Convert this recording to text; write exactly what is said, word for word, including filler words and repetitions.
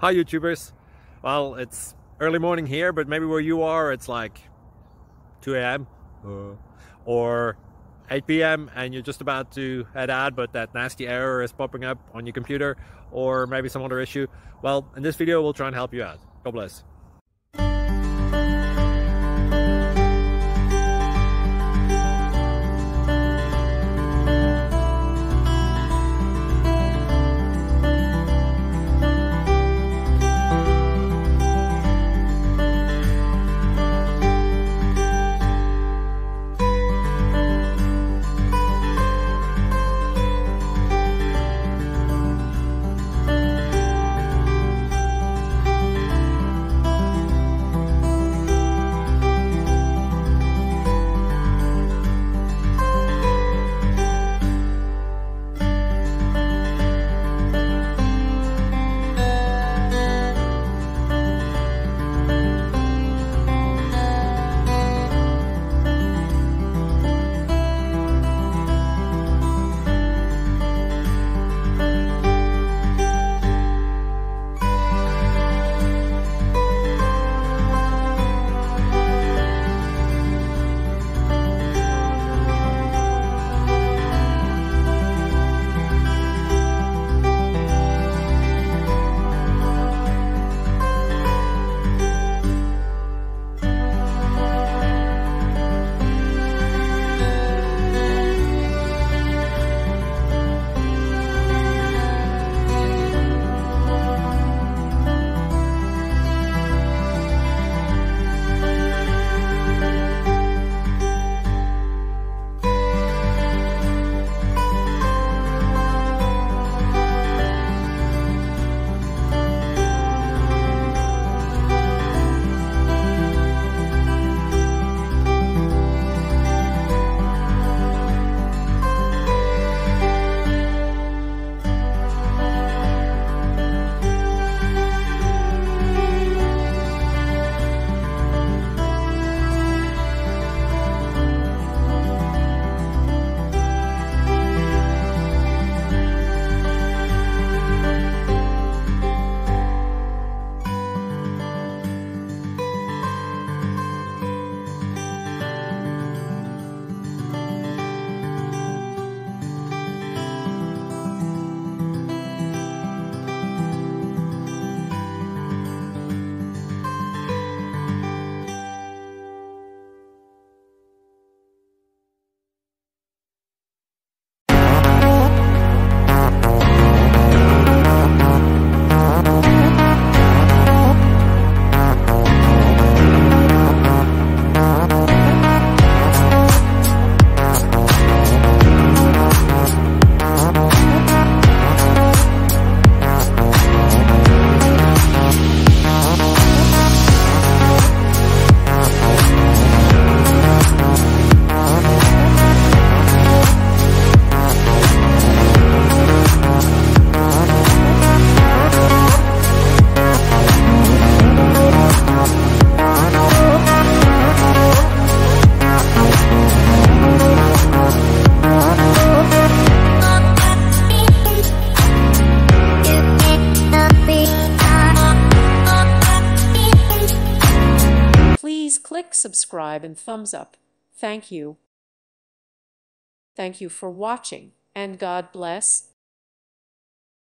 Hi YouTubers. Well, it's early morning here, but maybe where you are it's like two A M uh, or eight P M and you're just about to head out, but that nasty error is popping up on your computer, or maybe some other issue. Well, in this video we'll try and help you out. God bless. Please click subscribe and thumbs up. Thank you. Thank you for watching, and God bless.